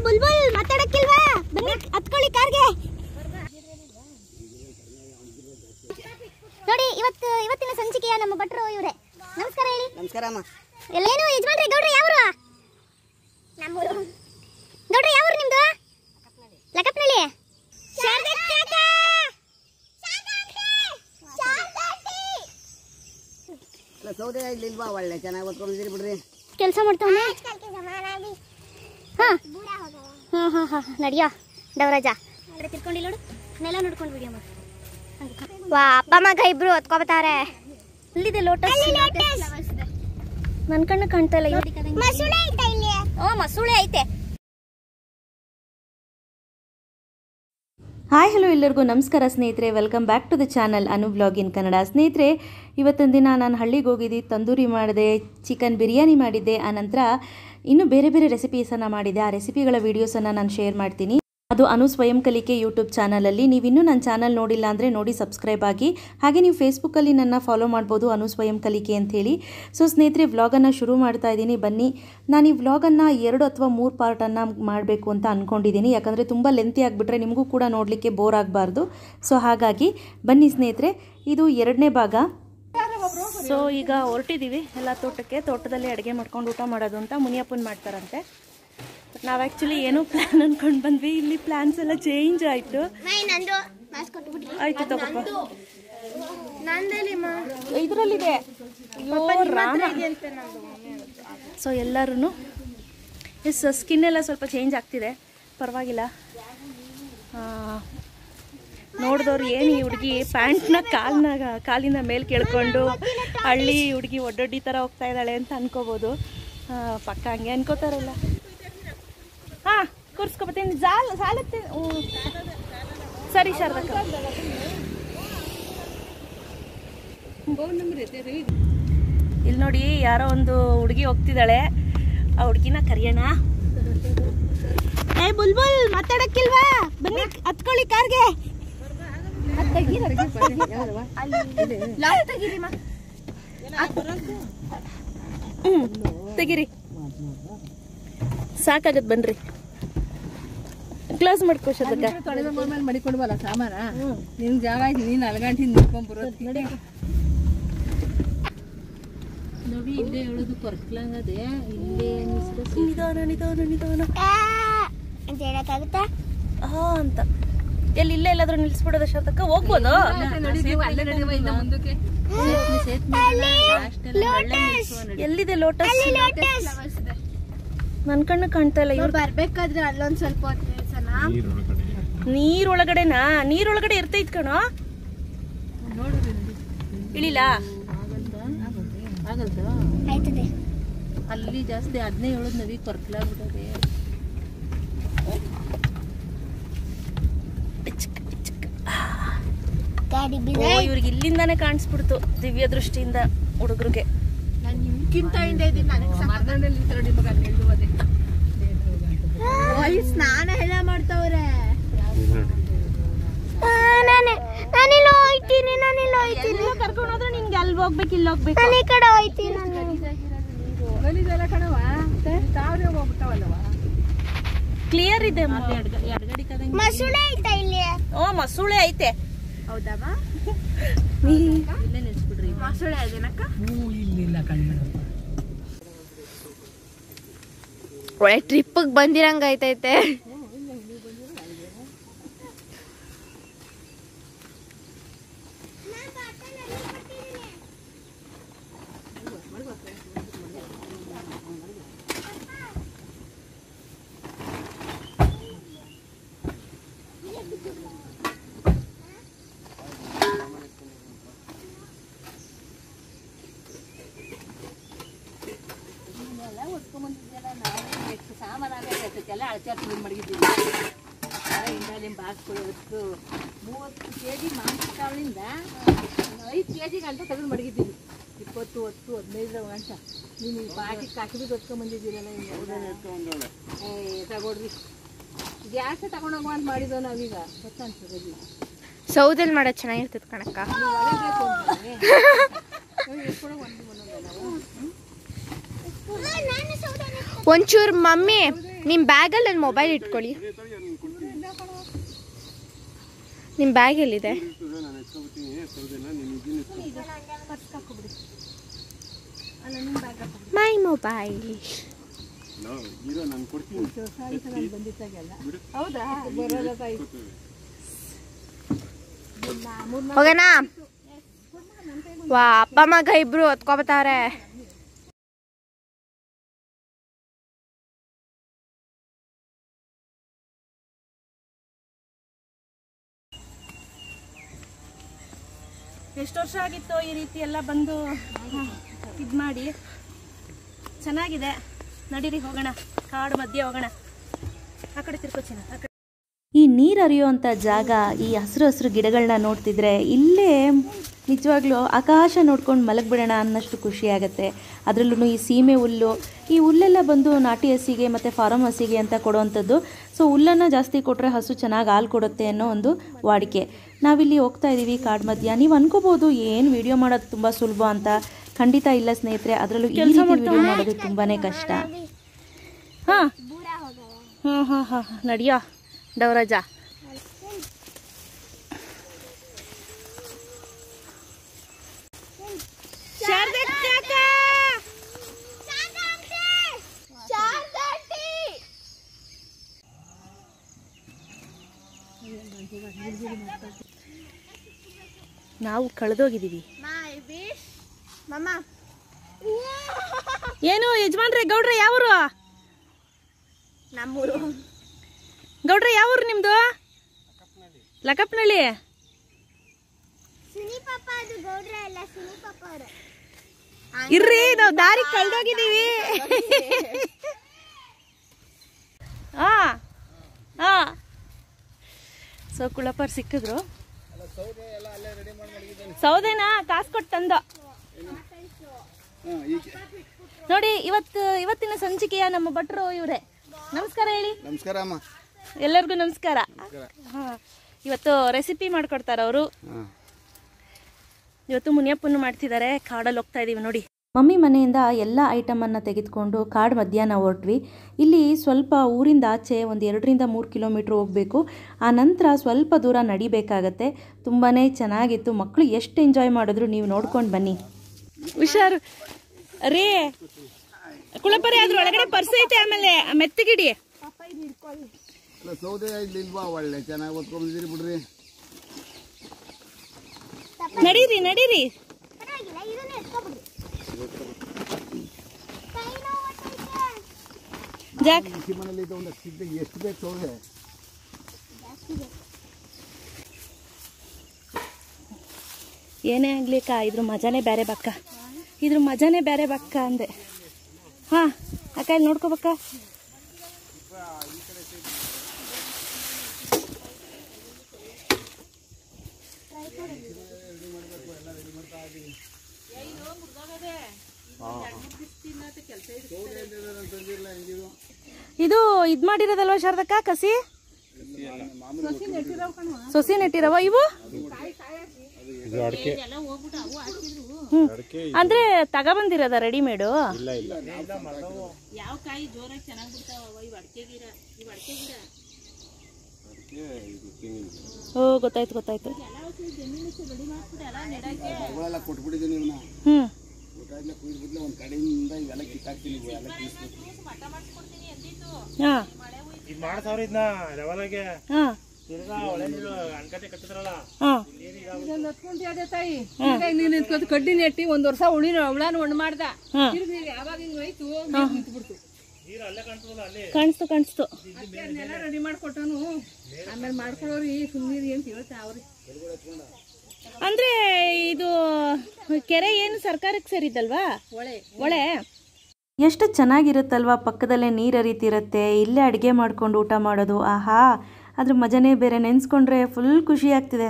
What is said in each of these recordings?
ಬುಲ್ಬುಲ್ ಮಾತಾಡಕ್ಕಿಲ್ವಾ? ಬನ್ನಿ ಹತ್ಕೊಳ್ಳಿ ಕಾರ್ಗೆ. ನೋಡಿ ಇವತ್ತಿನ ಸಂಚಿಕೆಯ ನಮ್ಮ ಭಟ್ರು ಇವರೇ. ನಮಸ್ಕಾರ ಹೇಳಿ. ನಮಸ್ಕಾರ ಅಮ್ಮ. ಎಲ್ಲೇನು ಯಜಮಾನ್ರೆ? ಗೌಡ್ರೆ ಯಾವರು? ನಮ್ಮೂರು. ಗೌಡ್ರೆ ಯಾವರು ನಿಮ್ದು? ಲಕಪ್ನಳ್ಳಿ. ಸೌದೆ ಇಲ್ವಾ? ಒಳ್ಳೆ ಚೆನ್ನಾಗಿ ಓದ್ಕೊಂಡಿದ್ದೀರಿ ಬಿಡ್ರಿ. ಕೆಲಸ ಮಾಡ್ತಾವನೆ. ನಡಿಯೋ ಡವರಾಜ ತಿರ್ಕೊಂಡಿಲ್ಲ ನೋಡು. ನೆಲ ನೋಡ್ಕೊಂಡು ವಿಡಿಯೋ ಮಾಡಿ. ವಾ, ಅಪ್ಪ ಮಗ ಇಬ್ರು ಹೊತ್ಕೋಬತ್ತಾರೆ. ಇಲ್ಲಿದೆ ಲೋಟಸ್. ನನ್ನ ಕಣ್ಣು ಕಾಣ್ತಾ ಇಲ್ಲ. ಮಸೂಳೆ ಐತೆ. ಹಾಯ್ ಹಲೋ ಎಲ್ಲರಿಗೂ ನಮಸ್ಕಾರ ಸ್ನೇಹಿತರೆ, welcome back to the channel Anu vlog in Kannada. ಸ್ನೇಹಿತರೆ, ಇವತ್ತಿನ ದಿನ ನಾನು ಹಳ್ಳಿಗೆ ಹೋಗಿದ್ದೆ, ತಂದೂರಿ ಮಾಡಿದೆ, ಚಿಕನ್ ಬಿರಿಯಾನಿ ಮಾಡಿದ್ದೆ, ಆನಂತರ ಇನ್ನೂ ಬೇರೆ ಬೇರೆ ರೆಸಿಪೀಸನ್ನು ಮಾಡಿದ್ದೆ. ಆ ರೆಸಿಪಿಗಳ ವೀಡಿಯೋಸನ್ನು ನಾನು ಶೇರ್ ಮಾಡ್ತೀನಿ. ಅದು ಅನು ಸ್ವಯಂ ಕಲಿಕೆ ಯೂಟ್ಯೂಬ್ ಚಾನಲಲ್ಲಿ. ನೀವಿನ್ನೂ ನನ್ನ ಚಾನಲ್ ನೋಡಿಲ್ಲ ಅಂದರೆ ನೋಡಿ, ಸಬ್ಸ್ಕ್ರೈಬ್ ಆಗಿ. ಹಾಗೆ ನೀವು ಫೇಸ್ಬುಕ್ಕಲ್ಲಿ ನನ್ನ ಫಾಲೋ ಮಾಡ್ಬೋದು, ಅನು ಸ್ವಯಂ ಕಲಿಕೆ ಅಂಥೇಳಿ. ಸೊ ಸ್ನೇಹಿತರೆ, ವ್ಲಾಗನ್ನು ಶುರು ಮಾಡ್ತಾ ಇದ್ದೀನಿ. ಬನ್ನಿ, ನಾನು ಈ ವ್ಲಾಗನ್ನು 2 ಅಥವಾ 3 ಪಾರ್ಟನ್ನು ಮಾಡಬೇಕು ಅಂತ ಅಂದ್ಕೊಂಡಿದ್ದೀನಿ. ಯಾಕಂದರೆ ತುಂಬ ಲೆಂತಿ ಆಗಿಬಿಟ್ರೆ ನಿಮಗೂ ಕೂಡ ನೋಡಲಿಕ್ಕೆ ಬೋರ್ ಆಗಬಾರ್ದು. ಸೊ ಹಾಗಾಗಿ ಬನ್ನಿ ಸ್ನೇಹಿತರೆ, ಇದು 2ನೇ ಭಾಗ. ಸೊ ಈಗ ಹೊರಟಿದ್ದೀವಿ ಎಲ್ಲ ತೋಟದಲ್ಲಿ ಅಡುಗೆ ಮಾಡ್ಕೊಂಡು ಊಟ ಮಾಡೋದು ಅಂತ ಮುನಿಯಪ್ಪನ್ ಮಾಡ್ತಾರಂತೆ. ಬಟ್ ನಾವು ಆ್ಯಕ್ಚುಲಿ ಏನೋ ಪ್ಲ್ಯಾನ್ ಅಂದ್ಕೊಂಡು ಬಂದ್ವಿ. ಇಲ್ಲಿ ಪ್ಲ್ಯಾನ್ಸ್ ಎಲ್ಲ ಚೇಂಜ್ ಆಯಿತು. ಆಯಿತು ತಗೋಪ್ಪ, ಇದರಲ್ಲಿದೆ. ಸೊ ಎಲ್ಲರೂ ಸ್ಕಿನ್ ಎಲ್ಲ ಸ್ವಲ್ಪ ಚೇಂಜ್ ಆಗ್ತಿದೆ, ಪರವಾಗಿಲ್ಲ. ನೋಡಿದವ್ರು ಏನು ಈ ಹುಡುಗಿ ಪ್ಯಾಂಟ್ನ ಕಾಲಿನ ಮೇಲೆ ಕೇಳ್ಕೊಂಡು ಹಳ್ಳಿ ಹುಡುಗಿ ಒಡ್ಡೊಡ್ಡಿ ಥರ ಹೋಗ್ತಾ ಇದ್ದಾಳೆ ಅಂತ ಅನ್ಕೋಬೋದು. ಪಕ್ಕ ಹಂಗೆ ಅನ್ಕೋತಾರಲ್ಲ. ಹಾಂ, ಕೂರಿಸ್ಕೊಬತ್ತೀನಿ. ಸಾಲತ್ತೆ. ಸರಿ ಶಾರದಕ್ಕ. ಇಲ್ಲಿ ನೋಡಿ, ಯಾರೋ ಒಂದು ಹುಡುಗಿ ಹೋಗ್ತಿದ್ದಾಳೆ. ಆ ಹುಡುಗಿನ ಕರಿಯೋಣ. ಏ ಬುಲ್ಬುಲ್ ಮಾತಾಡಕ್ಕಿಲ್ವಾ? ಬನ್ನಿ ಹತ್ಕೊಳ್ಳಿ ಕಾರ್ಗೆ. ತೆಗಿರಿ, ಸಾಕಾಗತ್. ಬನ್ರಿ, ಕ್ಲೋಸ್ ಮಾಡ್ಕೋಶದಕ್ಕ. ಮಡಿಕೊಂಡ್ಬಲ್ಲ ಸಾಮಾನ. ನಿನ್ ಜಾಗ ಆಯ್ತು, ನೀನ್ ಅಲ್ಗಂಟಿ ನಿಂತ್ಕೊಂಡ್ಬರೋದು. ನೋಡಿ, ಇಲ್ಲೇ ಹೇಳುದು ಕೊರ್ಕ್ಲಂಗದೆ. ಇಲ್ಲೇ ನಿಧಾನ ಅಂತ ಹೇಳಕ್ಕಾಗುತ್ತಾ? ಹಾ ಅಂತ ಇಲ್ಲೇ ಎಲ್ಲಾದ್ರೂ ನಿಲ್ಸ್ಬಿಡೋದ ಶಾರದಕ್ಕ? ಹೋಗ್ಬೋದು. ಎಲ್ಲಿದೆ ಲೋಟಸ್? ನನ್ ಕಣ್ಣು ಕಾಣ್ತಾ ಇಲ್ಲ. ಇವ್ರು ಬರ್ಬೇಕಾದ್ರೆ ಅಲ್ಲೊಂದ್ ಸ್ವಲ್ಪ ನೀರೊಳಗಡೆನಾ? ನೀರೊಳಗಡೆ ಇರ್ತೈತ್ ಕಣೋ. ಇಳಿಲ್ಲ ಆಯ್ತದೆ. ಅಲ್ಲಿ ಜಾಸ್ತಿ ಅದನ್ನೇ ಹೇಳೋದು. ನವಿ ಕೊರ್ಕ್ಲಾಗ್ಬಿಟ್ಟದೆ. ಇವ್ರಿಗೆ ಇಲ್ಲಿಂದಾನೆ ಕಾಣಿಸ್ಬಿಡ್ತು ದಿವ್ಯ ದೃಷ್ಟಿಯಿಂದ ಹುಡುಗರಿಗೆ. ಸ್ನಾನ ಎಲ್ಲ ಮಾಡ್ತಾವ್ರೆ. ಕರ್ಕೊಂಡು ಹೋದ್ರೆ ನಿನ್ಗೆ ಅಲ್ಲಿ ಹೋಗ್ಬೇಕು, ಇಲ್ಲಿ ಹೋಗ್ಬೇಕು. ನಾನು ಈ ಕಡೆ ಹೋಯ್ತೀನಿ. ಕ್ಲಿಯರ್ ಇದೆ. ಮಸೂಳೆ ಐತಾ ಇಲ್ಲಿ? ಓ, ಮಸೂಳೆ ಐತೆ. ಹೌದಮ್ಮ? ಇಲ್ಲೇ ನಿಲ್ಸ್ಬಿಡ್ರಿ. ಮಸೂಳೆ ಅದೇನಕ್ಕ? ಇಲ್ಲ ಕಣ್ಣು. ಒಳ್ಳೆ ಟ್ರಿಪ್ಪಿಗೆ ಬಂದಿರಂಗ ಐತೈತೆ. ಸಾಮಾನ್ಯ ಅಳಚಾರ ಮಡಗಿದ್ದೀವಿ. ಹಿಂದಾಲಿ ಬಾಕ್ಸ್ಕೊಳ್ಳೋದಕ್ಕೆ 30 kg ಮಾಂಸಕಾಳಿಂದ 5 kg ಗಂಟ ತೆಗೆದು ಮಡಗಿದ್ದೀವಿ. 20, 10, 15 ಗಂಟ. ನೀವು ಪಾಟಿಗೆ ಕಾಕಿಬಿಟ್ಟು ಹೊತ್ಕೊಂಡ್ಬಂದಿದ್ದೀರಲ್ಲ. ತಗೊಳ್ರಿ, ಗ್ಯಾಸ್ ತಗೊಂಡೋಗ ಅಂತ ಮಾಡಿದ್ವು ನಾವೀಗ. ಗೊತ್ತನ್ಸೋದು ಸೌದೆಲ್ ಮಾಡೋದು ಚೆನ್ನಾಗಿರ್ತದೆ ಕಣಕ್ಕ. ಒಂಚೂರು ಮಮ್ಮಿ ನಿಮ್ಮ ಬ್ಯಾಗಲ್ಲಿ ನನ್ನ ಮೊಬೈಲ್ ಇಟ್ಕೊಳ್ಳಿ. ನಿಮ್ಮ ಬ್ಯಾಗ್ ಎಲ್ಲಿದೆ? My mobile. ಹೌದಾ ಬರೋಲ್ಲ ತಾಯಿ. ಹೋಗೋಣ? ವಾ ಅಪ್ಪ ಮಗ ಇಬ್ರು ಹೊತ್ಕೊಬತ್ತಾರೆ. ಎಷ್ಟು ವರ್ಷ ಆಗಿತ್ತು ಈ ರೀತಿ ಎಲ್ಲ ಬಂದು ಇದು ಮಾಡಿ. ಚೆನ್ನಾಗಿದೆ. ನಡೀರಿ ಹೋಗೋಣ, ಕಾಡು ಮಧ್ಯೆ ಹೋಗೋಣ. ಆ ಕಡೆ ತಿರ್ಕೋಚಿನ. ಈ ನೀರು ಹರಿಯುವಂಥ ಜಾಗ, ಈ ಹಸಿರು ಹಸಿರು ಗಿಡಗಳನ್ನ ನೋಡ್ತಿದ್ರೆ ಇಲ್ಲೇ ನಿಜವಾಗ್ಲೂ ಆಕಾಶ ನೋಡ್ಕೊಂಡು ಮಲಗಿಬಿಡೋಣ ಅನ್ನಷ್ಟು ಖುಷಿ ಆಗುತ್ತೆ. ಅದರಲ್ಲೂ ಈ ಸೀಮೆ ಹುಲ್ಲು, ಈ ಹುಲ್ಲೆಲ್ಲ ಬಂದು ನಾಟಿ ಹಸಿಗೆ ಮತ್ತು ಫಾರಮ್ ಹಸಿಗೆ ಅಂತ ಕೊಡುವಂಥದ್ದು. ಸೊ ಹುಲ್ಲನ್ನು ಜಾಸ್ತಿ ಕೊಟ್ಟರೆ ಹಸು ಚೆನ್ನಾಗಿ ಹಾಲು ಕೊಡುತ್ತೆ ಅನ್ನೋ ಒಂದು ವಾಡಿಕೆ. ನಾವಿಲ್ಲಿ ಹೋಗ್ತಾ ಇದ್ದೀವಿ ಕಾಡು ಮಧ್ಯ. ನೀವು ಅನ್ಕೋಬೋದು ಏನು ವಿಡಿಯೋ ಮಾಡೋದು ತುಂಬ ಸುಲಭ ಅಂತ. ಖಂಡಿತ ಇಲ್ಲ ಸ್ನೇಹಿತರೆ, ಅದರಲ್ಲೂ ಈ ರೀತಿ ವಿಡಿಯೋ ಮಾಡೋದು ತುಂಬಾ ಕಷ್ಟ. ಹಾಂ ಹಾಂ ಹಾಂ ಹಾಂ ನಡಿಯೋ ಡವರಾಜ. ನಾವು ಕಳೆದೋಗಿದ್ದೀವಿ. ಏನು ಯಜಮಾನ್ರೆ? ಗೌಡ್ರೆ ಯಾವೂರು? ನಮ್ಮೂರು. ಗೌಡ್ರೆ ಯಾವೂರು ನಿಮ್ದು? ಲಕಪ್ನಳ್ಳಿ. ಇರ್ರಿ, ನಾವು ದಾರಿ ಕಳೆದೋಗಿದ್ದೀವಿ. ಹಾ ಹಾ. ಸೊ ಕುಳಪರ್ ಸಿಕ್ಕಿದ್ರು. ಸೌದೆನಾ ಕಾಸು ಕೊಟ್ಟು ತಂದ ನೋಡಿ. ಇವತ್ತಿನ ಸಂಚಿಕೆಯ ನಮ್ಮ ಭಟ್ರು ಇವರೇ. ನಮಸ್ಕಾರ ಹೇಳಿ. ನಮಸ್ಕಾರ ಅಮ್ಮ. ಎಲ್ಲರಿಗೂ ನಮಸ್ಕಾರ. ಇವತ್ತು ರೆಸಿಪಿ ಮಾಡ್ಕೊಡ್ತಾರೆ ಅವರು. ಇವತ್ತು ಮುನಿಯಪ್ಪನ್ನು ಮಾಡ್ತಿದ್ದಾರೆ. ಕಾಡಲ್ಲಿ ಹೋಗ್ತಾ ಇದೀವಿ ನೋಡಿ. ಮಮ್ಮಿ ಮನೆಯಿಂದ ಎಲ್ಲ ಐಟಮನ್ನು ತೆಗೆದುಕೊಂಡು ಕಾಡು ಮಧ್ಯಾಹ್ನ ಹೊರಟ್ವಿ. ಇಲ್ಲಿ ಸ್ವಲ್ಪ ಊರಿಂದ ಆಚೆ ಒಂದು 2-3 ಕಿಲೋಮೀಟ್ರ್ ಹೋಗಬೇಕು. ಆ ನಂತರ ಸ್ವಲ್ಪ ದೂರ ನಡಿಬೇಕಾಗತ್ತೆ. ತುಂಬಾ ಚೆನ್ನಾಗಿತ್ತು. ಮಕ್ಕಳು ಎಷ್ಟು ಎಂಜಾಯ್ ಮಾಡಿದ್ರು, ನೀವು ನೋಡ್ಕೊಂಡು ಬನ್ನಿ. ಹುಷಾರು ರೇ ಕುಳಪರಿ. ಅದ್ರ ಒಳಗಡೆ ಪರ್ಸ್ ಐತೆ, ಆಮೇಲೆ ಮೆತ್ತಗಿಡಿ. ಸೌದೆ ಇಲ್ವಾ? ಒಳ್ಳೆ ಚೆನ್ನಾಗಿ ಓದ್ಕೊಂಡಿದ್ದೀರಿ ಬಿಡ್ರಿ. ನಡೀರಿ ನಡೀರಿ. ಜಾಕ್ ಮನೇಲಿ ಎಷ್ಟು ಬೇಕು ಸೌದೆ? ಏನೇ ಆಗ್ಲಿಕ್ಕ ಇದ್ರ ಮಜಾನೇ ಬೇರೆ ಬಕ್ಕ. ಇದ್ರ ಮಜಾನೇ ಬೇರೆ ಬಕ್ಕ ಅಂದೆ. ಹಾ ಅಕ್ಕ ಇಲ್ಲಿ ನೋಡ್ಕೋಬಕ್ಕ. ಇದು ಇದ್ ಮಾಡಿರೋದಲ್ವಾ ಶಾರದಕ್ಕ? ಕಸಿ ಸೊಸಿ ನೆಟ್ಟಿರವ ಇವು. ಅಂದ್ರೆ ತಗೊಬಂದಿರದ ರೆಡಿಮೇಡು? ಓ ಗೊತ್ತಾಯ್ತು ಗೊತ್ತಾಯ್ತು. ಹ್ಮ್ ಕಡ್ಡಿ ನೆಟ್ಟಿ 1 ವರ್ಷ ಹುಳಾನು ಒಣ ಮಾಡ್ದ. ಯಾವಾಗ ಹಿಂಗ್ ಹೋಯ್ತು ನಿಂತ್ಬಿಡ್ತು. ಕಾಣಿಸ್ತು ಕಾಣಿಸ್ತು. ಅದನ್ನೆಲ್ಲ ರೆಡಿ ಮಾಡ್ಕೊಟ್ಟನು. ಆಮೇಲೆ ಮಾಡ್ಕೊಳೋರಿ ಸುಮ್ಮನಿರಿ ಅಂತ ಹೇಳ್ತಾ ಅವ್ರಿ. ಅಂದ್ರೆ ಇದು ಕೆರೆ ಏನು ಸರ್ಕಾರಕ್ಕೆ ಸೇರಿದ್ದಲ್ವಾ? ಹೊಳೆ. ಎಷ್ಟು ಚೆನ್ನಾಗಿರುತ್ತಲ್ವಾ, ಪಕ್ಕದಲ್ಲೇ ನೀರು ಹರಿತಿರುತ್ತೆ. ಇಲ್ಲೇ ಅಡುಗೆ ಮಾಡ್ಕೊಂಡು ಊಟ ಮಾಡೋದು. ಆಹಾ, ಅದ್ರ ಮಜಾನೇ ಬೇರೆ. ನೆನೆಸ್ಕೊಂಡ್ರೆ ಫುಲ್ ಖುಷಿ ಆಗ್ತಿದೆ.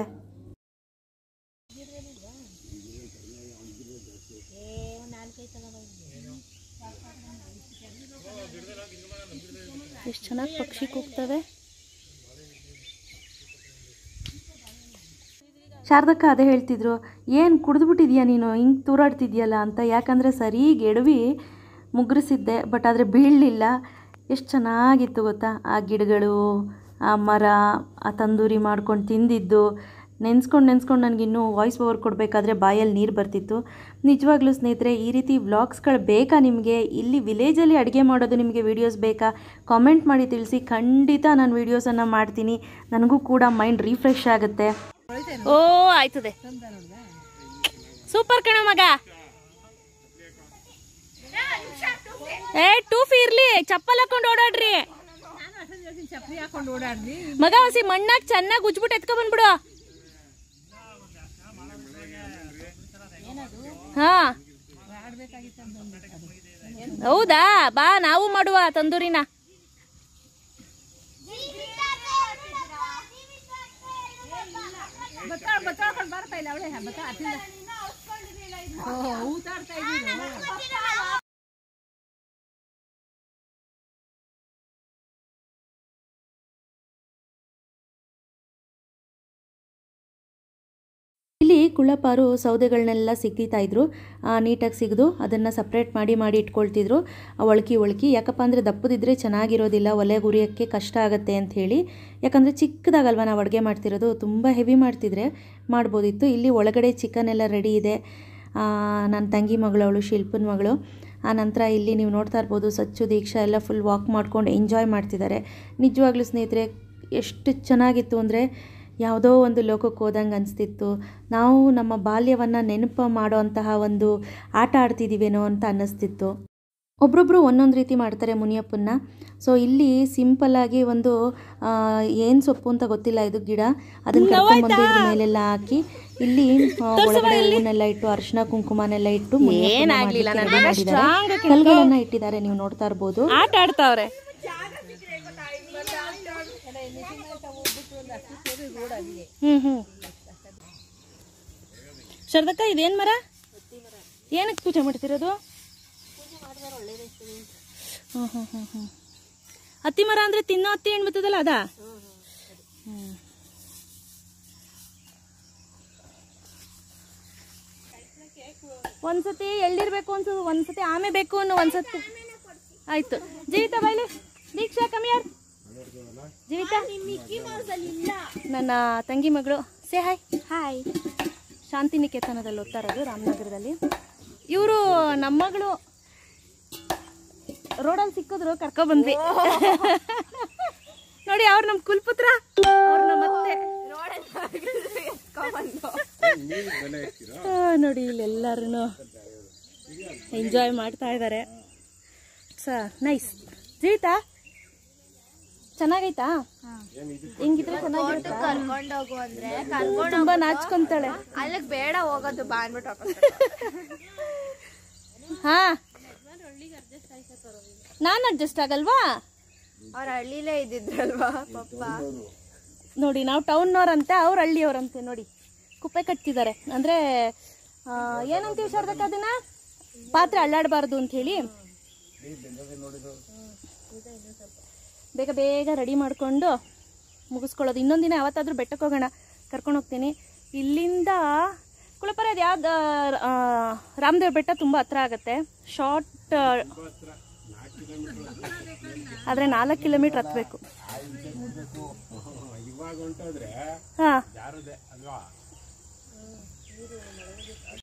ಎಷ್ಟು ಚೆನ್ನಾಗಿ ಪಕ್ಷಿ ಕೂಗ್ತವೆ. ಶಾರದಕ್ಕ ಅದೇ ಹೇಳ್ತಿದ್ರು, ಏನು ಕುಡಿದ್ಬಿಟ್ಟಿದ್ಯಾ ನೀನು, ಹಿಂಗೆ ತೂರಾಡ್ತಿದ್ಯಲ್ಲ ಅಂತ. ಯಾಕಂದರೆ ಸರಿಗೆ ಎಡವಿ ಮುಗ್ರಿಸಿದ್ದೆ, ಬಟ್ ಆದರೆ ಬೀಳಲಿಲ್ಲ. ಎಷ್ಟು ಚೆನ್ನಾಗಿತ್ತು ಗೊತ್ತಾ, ಆ ಗಿಡಗಳು, ಆ ಮರ, ಆ ತಂದೂರಿ ಮಾಡ್ಕೊಂಡು ತಿಂದಿದ್ದು ನೆನೆಸ್ಕೊಂಡು ನನಗಿನ್ನೂ ವಾಯ್ಸ್ ಓವರ್ ಕೊಡಬೇಕಾದ್ರೆ ಬಾಯಲ್ಲಿ ನೀರು ಬರ್ತಿತ್ತು. ನಿಜವಾಗ್ಲೂ ಸ್ನೇಹಿತರೆ, ಈ ರೀತಿ ವ್ಲಾಗ್ಸ್ಗಳು ಬೇಕಾ ನಿಮಗೆ? ಇಲ್ಲಿ ವಿಲೇಜಲ್ಲಿ ಅಡುಗೆ ಮಾಡೋದು ನಿಮಗೆ ವೀಡಿಯೋಸ್ ಬೇಕಾ? ಕಾಮೆಂಟ್ ಮಾಡಿ ತಿಳಿಸಿ. ಖಂಡಿತ ನಾನು ವೀಡಿಯೋಸನ್ನು ಮಾಡ್ತೀನಿ. ನನಗೂ ಕೂಡ ಮೈಂಡ್ ರಿಫ್ರೆಶ್ ಆಗುತ್ತೆ. ಓ ಆಯ್ತದೆ, ಸೂಪರ್ ಕಣ ಮಗ. ಟೂಫಿ ಇರ್ಲಿ, ಚಪ್ಪಲ್ ಹಾಕೊಂಡು ಓಡಾಡ್ರಿ ಚಪ್ಪಲಿ ಹಾಕೊಂಡು ಓಡಾಡ್ರಿ ಮಗ. ಹಸಿ ಮಣ್ಣಾಗ ಚೆನ್ನಾಗಿ ಉಜ್ಬಿಟ್ಟು ಎತ್ಕೊ ಬಂದ್ಬಿಡು. ಹಾ ಹೌದಾ, ಬಾ ನಾವು ಮಾಡುವ ತಂದೂರಿನ. ಬರ್ತಾ ಇಲ್ಲ ಅವಳೆ ಊತಾಡ್ತಾ ಇದ್ದೀವಿ. ಇಲ್ಲಿ ಕುಳ್ಳಪ್ಪಾರು ಸೌದೆಗಳನ್ನೆಲ್ಲ ಸಿಕ್ಕಿತಾಯಿದ್ರು, ನೀಟಾಗಿ ಸಿಗದು ಅದನ್ನು ಸಪ್ರೇಟ್ ಮಾಡಿ ಇಟ್ಕೊಳ್ತಿದ್ರು. ಒಳಕಿ ಯಾಕಪ್ಪ ಅಂದರೆ ದಪ್ಪದಿದ್ದರೆ ಚೆನ್ನಾಗಿರೋದಿಲ್ಲ, ಒಲೆ ಉರಿಯೋಕ್ಕೆ ಕಷ್ಟ ಆಗುತ್ತೆ ಅಂಥೇಳಿ. ಯಾಕಂದರೆ ಚಿಕ್ಕದಾಗಲ್ವ ನಾವು ಅಡುಗೆ ಮಾಡ್ತಿರೋದು, ತುಂಬ ಹೆವಿ ಮಾಡ್ತಿದ್ರೆ ಮಾಡ್ಬೋದಿತ್ತು. ಇಲ್ಲಿ ಒಳಗಡೆ ಚಿಕನ್ ಎಲ್ಲ ರೆಡಿ ಇದೆ. ನನ್ನ ತಂಗಿ ಮಗಳು, ಅವಳು ಶಿಲ್ಪನ ಮಗಳು. ಆನಂತರ ಇಲ್ಲಿ ನೀವು ನೋಡ್ತಾ ಇರ್ಬೋದು, ಸಚ್ಚು ದೀಕ್ಷಾ ಎಲ್ಲ ಫುಲ್ ವಾಕ್ ಮಾಡ್ಕೊಂಡು ಎಂಜಾಯ್ ಮಾಡ್ತಿದ್ದಾರೆ. ನಿಜವಾಗ್ಲೂ ಸ್ನೇಹಿತರೆ, ಎಷ್ಟು ಚೆನ್ನಾಗಿತ್ತು ಅಂದರೆ ಯಾವುದೋ ಒಂದು ಲೋಕಕ್ಕೆ ಹೋದಂಗೆ ಅನಿಸ್ತಿತ್ತು. ನಾವು ನಮ್ಮ ಬಾಲ್ಯವನ್ನು ನೆನಪು ಮಾಡೋ ಅಂತಹ ಒಂದು ಆಟ ಆಡ್ತಿದ್ದೀವೇನೋ ಅಂತ ಅನ್ನಿಸ್ತಿತ್ತು. ಒಬ್ರೊಬ್ಬರು ಒಂದೊಂದು ರೀತಿ ಮಾಡ್ತಾರೆ ಮುನಿಯಪ್ಪನ್ನ. ಸೊ ಇಲ್ಲಿ ಸಿಂಪಲ್ಲಾಗಿ ಒಂದು ಏನು ಸೊಪ್ಪು ಅಂತ ಗೊತ್ತಿಲ್ಲ, ಇದು ಗಿಡ, ಅದನ್ನು ಕರ್ಕೊಂಡ್ಬಂದು ಇದ್ರ ಮೇಲೆಲ್ಲ ಹಾಕಿ ಇಲ್ಲಿ ಒಳಗಡೆ ಹೂವನ್ನೆಲ್ಲ ಇಟ್ಟು ಅರಿಶಿನ ಕುಂಕುಮನೆಲ್ಲ ಇಟ್ಟು ಕಲ್ಗಳನ್ನ ಇಟ್ಟಿದ್ದಾರೆ. ನೀವು ನೋಡ್ತಾ ಇರ್ಬೋದು, ಆಟ ಆಡ್ತಾವ್ರೆ. ಶಾರದಕ್ಕ, ಇದೇನ್ ಮರ? ಏನಕ್ಕೆ ಪೂಜೆ ಮಾಡ್ತಿರೋದು? ಹತ್ತಿ ಮರ ಅಂದ್ರೆ ತಿನ್ನೋ ಹತ್ತಿ ಹಣ್ಣು ಬರ್ತದಲ್ಲ ಅದ? ಒಂದ್ಸತಿ ಎಳ್ಳಿರ್ಬೇಕು, ಒಂದ್ಸತಿ ಆಮೆ ಬೇಕು ಅನ್ನೋ, ಒಂದ್ಸತಿ ಆಯ್ತು. ಜೀವಿತಾ ಬಾಯ್ಲಿ, ದೀಕ್ಷಾ ಕಮಿಯಾರ್, ಜೀವಿತಾ ನನ್ನ ತಂಗಿ ಮಗಳು. Say hi. ಹಾಯ್. ಶಾಂತಿನಿಕೇತನದಲ್ಲಿ ಓದ್ತಾ ಇರೋದು, ರಾಮನಗರದಲ್ಲಿ. ಇವರು ನಮ್ಮ ಮಗಳು ರೋಡಲ್ಲಿ ಸಿಕ್ಕಿದ್ರು, ಕರ್ಕೊಬಂದ್ವಿ. ನೋಡಿ, ಅವ್ರು ನಮ್ಮ ಕುಲ್ಪುತ್ರ, ಅವ್ರನ್ನ ಮತ್ತೆ ನೋಡಿ ಇಲ್ಲೆಲ್ಲರೂ ಎಂಜಾಯ್ ಮಾಡ್ತಾ ಇದ್ದಾರೆ. ನೈಸ್. ಜೀವಿತಾ ಚೆನ್ನಾಗೈತಾ? ಹಿಂಗಿದ್ರೆ ಚೆನ್ನಾಗಿರುತ್ತೆ. ಕರ್ಕೊಂಡೋಗು ಅಂದ್ರೆ ತುಂಬಾ ನಾಚ್ಕೊಂತಾಳೆ. ಅಲ್ಲಿಗೆ ಬೇಡ ಹೋಗೋದು, ಬಾ ಅಂದ್ಬಿಟ್ಟು. ಹಾ, ನಾನು ಅಡ್ಜಸ್ಟ್ ಆಗಲ್ವಾ? ಅವ್ರ ಹಳ್ಳಿಲೇ ಇದ್ದಿದ್ರಲ್ವಾ ಪಪ್ಪ. ನೋಡಿ, ನಾವು ಟೌನ್ನವ್ರಂತೆ, ಅವ್ರ ಹಳ್ಳಿಯವ್ರಂತೆ. ನೋಡಿ, ಕುಪ್ಪೆ ಕಟ್ತಿದ್ದಾರೆ. ಅಂದ್ರೆ ಏನಂತೀವಿ ಶಾರದಕ್ಕ, ಅದನ್ನ ಪಾತ್ರೆ ಅಳ್ಳಾಡಬಾರ್ದು ಅಂತ ಹೇಳಿ ಬೇಗ ಬೇಗ ರೆಡಿ ಮಾಡ್ಕೊಂಡು ಮುಗಿಸ್ಕೊಳ್ಳೋದು. ಇನ್ನೊಂದಿನ ಯಾವತ್ತಾದ್ರೂ ಬೆಟ್ಟಕ್ಕೆ ಹೋಗೋಣ, ಕರ್ಕೊಂಡು ಹೋಗ್ತೀನಿ. ಇಲ್ಲಿಂದ ಕುಳಪರ ಅದು ಯಾವ್ದು ರಾಮದೇವ ಬೆಟ್ಟ ತುಂಬ ಹತ್ರ ಆಗುತ್ತೆ. ಶಾರ್ಟ್ ಆದರೆ 4 ಕಿಲೋಮೀಟರ್ ಹತ್ಬೇಕು. ಹಾಂ,